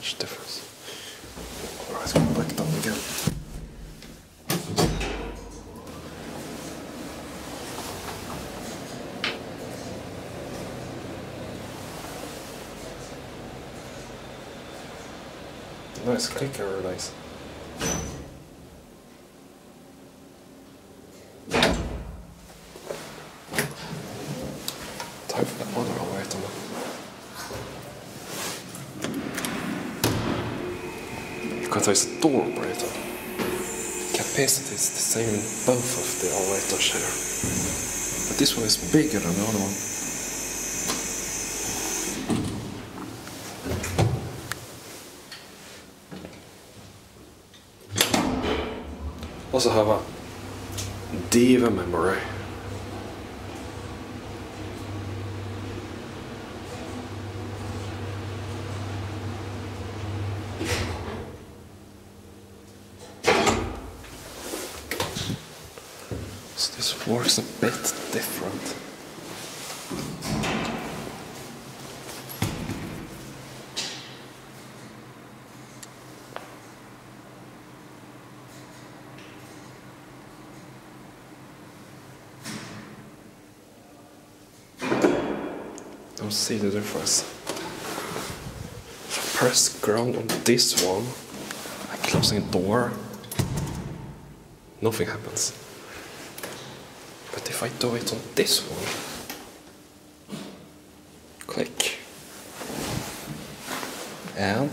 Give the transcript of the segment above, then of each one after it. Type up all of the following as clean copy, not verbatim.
much difference. Alright, go back down again. Nice click, I realize. Time for the other item. Because there's a door operator. Capacity is the same in both of the operators here. But this one is bigger than the other one. Also have a Diva memory. So this works a bit different. Don't see the difference. If I press ground on this one, I'm closing the door, nothing happens. But if I do it on this one, click, and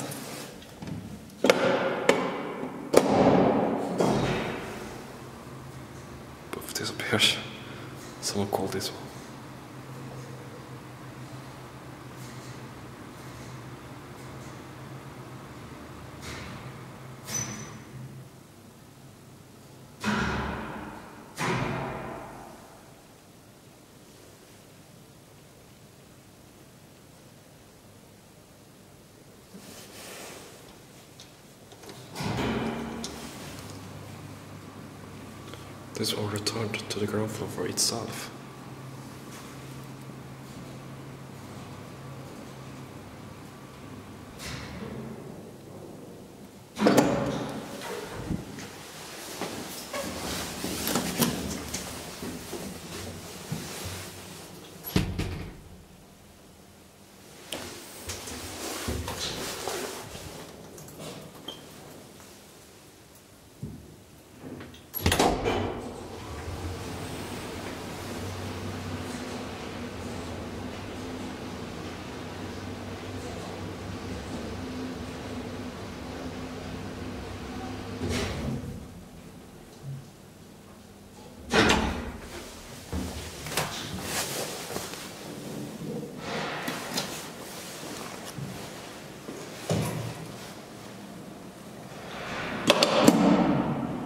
poof, disappears. Someone called this one. This one returned to the ground floor for itself.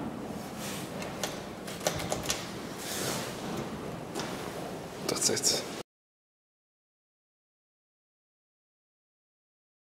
That's it.